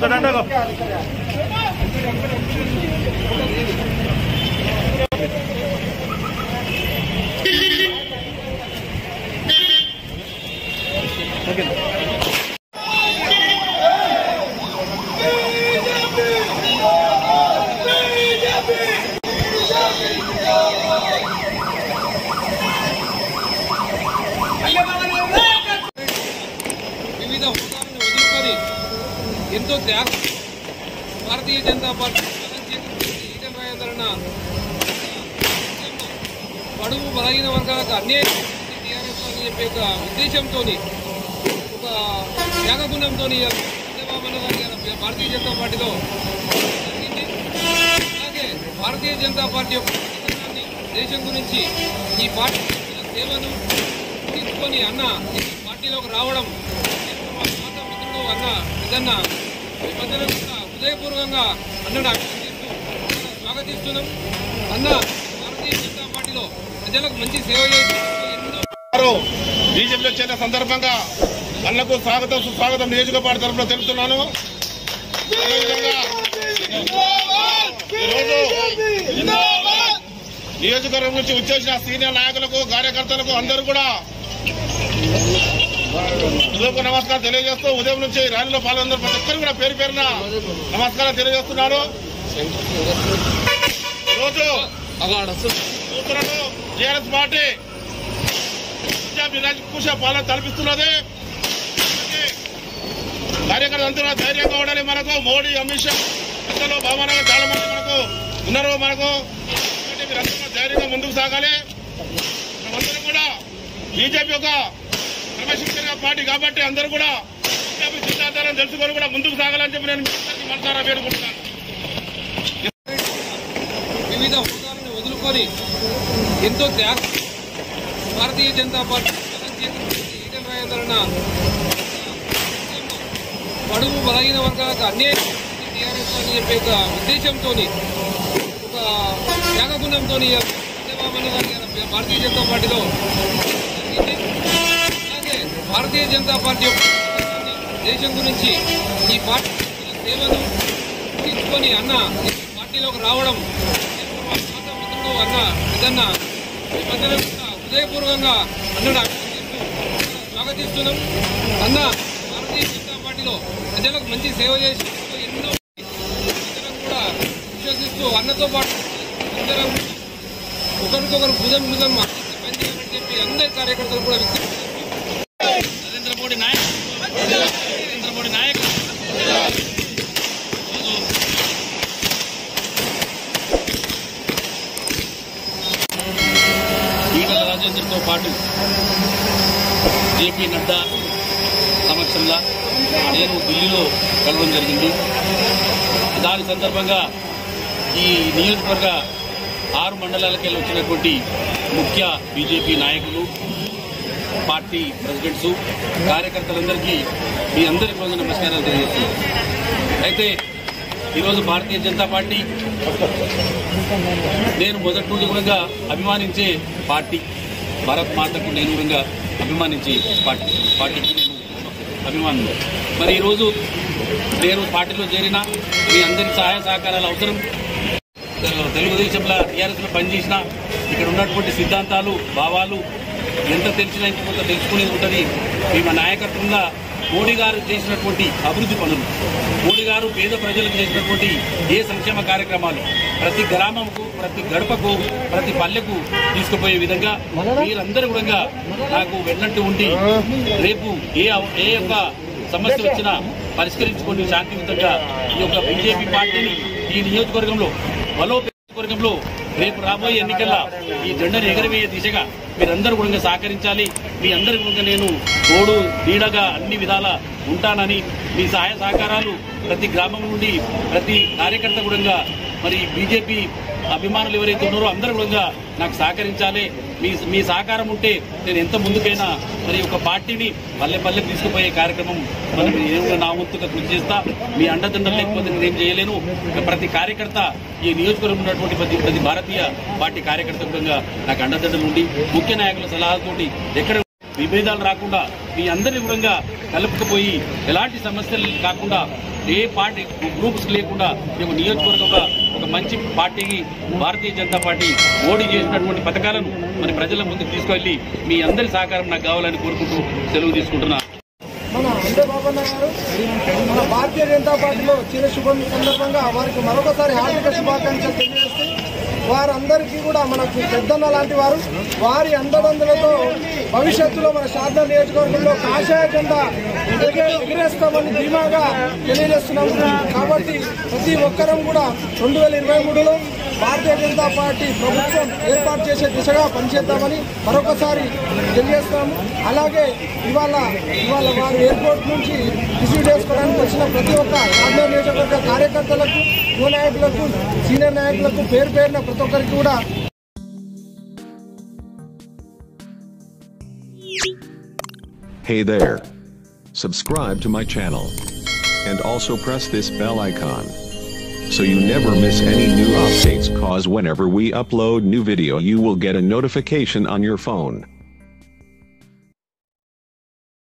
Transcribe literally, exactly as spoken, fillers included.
వివిధ హోదాలను వదులుకొని ఎంతో త్యాగ భారతీయ జనతా పార్టీ ఈటెల రాజేంద్రన్న బడుగు బలహీన వర్గాలకు అన్యాయం టీఆర్ఎస్ అని చెప్పే ఒక ఉద్దేశంతో ఒక త్యాగగుణంతో చంద్రబాబు గారి భారతీయ జనతా పార్టీలో అలాగే భారతీయ జనతా పార్టీ యొక్క దేశం గురించి ఈ పార్టీ సేవను తీసుకొని అన్న ఈ పార్టీలోకి రావడం పాత మిత్రుడు అన్న ఇదన్న హృదయపూర్వకంగా అన్నను అభినందిస్తూ స్వాగతిస్తున్నాం. అన్న భారతీయ జనతా పార్టీలో ప్రజలకు మంచి సేవ చేసి ఎన్నో బీజేపీలో చేరిన సందర్భంగా అన్నకు స్వాగతం సుస్వాగతం నియోజకవర్గ తరఫున తెలుపుతున్నాను. నియోజకవర్గం నుంచి వచ్చేసిన సీనియర్ నాయకులకు కార్యకర్తలకు అందరూ కూడా హృదయపూర్వక నమస్కారం తెలియజేస్తూ ఉదయం నుంచి ర్యాలీలో పాల్గొన్న ప్రతి ఒక్కరు కూడా పేరు పేరున నమస్కారం తెలియజేస్తున్నారు. ఈరోజు టీఆర్ఎస్ పార్టీ నిరంకుశ పాలన తలపిస్తున్నది. కార్యకర్తలు అంతా ధైర్యంగా ఉండాలి. మనకు మోడీ అమిత్ షా పెద్దలు బాబానగర్ చాలా మంది మనకు ఉన్నారు. మనకు మీరందరూ ధైర్యంగా ముందుకు సాగాలి. మనమందరం కూడా బీజేపీ ఒక క్రమశిక్షణ పార్టీ కాబట్టి అందరూ కూడా బీజేపీ సిద్ధాంతాలను తెలుసుకొని కూడా ముందుకు సాగాలని చెప్పి నేను మనసారా వేడుకుంటున్నాను. వివిధ హోదాలను వదులుకొని ఎంతో త్యాగ భారతీయ జనతా పార్టీ ఈటెల రాజేంద్రన్న బడుగు బలహీన వర్గాలకు అన్యాయం టీఆర్ఎస్ అని చెప్పే ఒక ఉద్దేశంతో ఒక త్యాగగుణంతో చంద్రబాబు గారి భారతీయ జనతా పార్టీలో అలాగే భారతీయ జనతా పార్టీ యొక్క దేశం గురించి ఈ పార్టీ సేవను తీసుకొని అన్న ఈ పార్టీలోకి రావడం పాత మిత్రుడు అన్న ఇదన్న హృదయపూర్వకంగా అన్నను అభినందిస్తూ స్వాగతిస్తున్నాం. అన్న భారతీయ జనతా పార్టీలో ప్రజలకు మంచి సేవ చేసి ఎన్నో ప్రజలను కూడా విశ్వసిస్తూ అన్నతో పాటు అందరం ఒకరికొకరు భుజం భుజం పనిచేయాలని చెప్పి అందరి కార్యకర్తలు కూడా నరేంద్ర మోడీ నాయకుడు నరేంద్ర మోడీ నాయకుడు ఈటెల రాజేంద్రతో పాటు జేపీ నడ్డా సమక్షంలో నేను ఢిల్లీలో కలవడం జరిగింది. దాని సందర్భంగా ఈ నియోజకవర్గ ఆరు మండలాలకు వెళ్ళి వచ్చినటువంటి ముఖ్య బీజేపీ నాయకులు, పార్టీ ప్రెసిడెంట్స్, కార్యకర్తలందరికీ మీ అందరికీ రోజు నమస్కారాలు తెలియజేస్తున్నాను. అయితే ఈరోజు భారతీయ జనతా పార్టీ నేను మొదటి నుండి కూడా అభిమానించే పార్టీ. భారత్ మాతకు నేను కూడా అభిమానించే పార్టీ పార్టీకి నేను అభిమానం. మరి ఈరోజు నేను పార్టీలో చేరిన మీ అందరి సహాయ సహకారాలు అవసరం. తెలుగుదేశంలో టీఆర్ఎస్లో పనిచేసిన ఇక్కడ ఉన్నటువంటి సిద్ధాంతాలు, భావాలు ఎంత తెలిసినా ఇంకొంత తెలుసుకునేది ఉంటుంది. మేము నాయకత్వంగా మోడీ గారు చేసినటువంటి అభివృద్ధి పనులు, మోడీ గారు పేద ప్రజలకు చేసినటువంటి ఏ సంక్షేమ కార్యక్రమాలు ప్రతి గ్రామంకు, ప్రతి గడపకు, ప్రతి పల్లెకు తీసుకుపోయే విధంగా మీరందరూ కూడా నాకు వెన్నట్టు ఉండి రేపు ఏ ఏ యొక్క సమస్య వచ్చినా పరిష్కరించుకొని శాంతియుతంగా ఈ యొక్క బీజేపీ పార్టీని ఈ నియోజకవర్గంలో బలో నియోజకవర్గంలో రేపు రాబోయే ఎన్నికల్లో ఈ జెండాను ఎగరవేసే దిశగా మీరందరూ కూడా సహకరించాలి. మీ అందరి కూడా నేను తోడు నీడగా అన్ని విధాల ఉంటానని మీ సహాయ సహకారాలు ప్రతి గ్రామం నుండి ప్రతి కార్యకర్త కూడా మరి బీజేపీ అభిమానులు ఎవరైతే ఉన్నారో అందరూ కూడా నాకు సహకరించాలి. మీ మీ సహకారం ఉంటే నేను ఎంత ముందుకైనా మరి ఒక పార్టీని పల్లె పల్లెకి తీసుకుపోయే కార్యక్రమం మరి నేను నా వంతుగా కృషి చేస్తా. మీ అండదండలు లేకపోతే నేనేం చేయలేను. ప్రతి కార్యకర్త ఈ నియోజకవర్గం ఉన్నటువంటి ప్రతి ప్రతి భారతీయ పార్టీ కార్యకర్త కూడా నాకు అండదండలు ఉండి ముఖ్య నాయకుల సలహాలతోటి ఎక్కడ విభేదాలు రాకుండా మీ అందరి కూడా కలుపుకుపోయి ఎలాంటి సమస్యలు కాకుండా ఏ పార్టీ గ్రూప్స్ లేకుండా మేము నియోజకవర్గంగా ఒక మంచి పార్టీకి భారతీయ జనతా పార్టీ మోడీ చేసినటువంటి పథకాలను మరి ప్రజల ముందుకు తీసుకెళ్లి మీ అందరి సహకారం నాకు కావాలని కోరుకుంటూ సెలవు తీసుకుంటున్నా. మన అందే బాబన్న గారు మన భారతీయ జనతా పార్టీలో చిన్న శుభం సందర్భంగా వారికి మరొకసారి హార్దిక శుభాకాంక్షలు తెలియజేస్తూ వారందరికీ కూడా మనకు పెద్దన్న లాంటి వారు వారి అండదండలతో భవిష్యత్తులో మన శారదా నియోజకవర్గంలో కాషాయ జెండా ఎగిరేస్తామని ధీమాగా తెలియజేస్తున్నాము. కాబట్టి ప్రతి ఒక్కరం కూడా రెండు వేల ఇరవై మూడులో భారతీయ జనతా పార్టీ ప్రభుత్వం ఏర్పాటు చేసే దిశగా పనిచేద్దామని మరొకసారి తెలియజేస్తాము. అలాగే ఇవాళ ఇవాళ వారు ఎయిర్పోర్ట్ నుంచి రిసీవ్ చేసుకోవడానికి వచ్చిన ప్రతి ఒక్క శారదా నియోజకవర్గ కార్యకర్తలకు, యువ నాయకులకు, సీనియర్ నాయకులకు పేరు పేరున ప్రతి ఒక్కరికి కూడా. Hey there. Subscribe to my channel. And also press this bell icon. So you never miss any new updates, cause whenever we upload new video you will get a notification on your phone.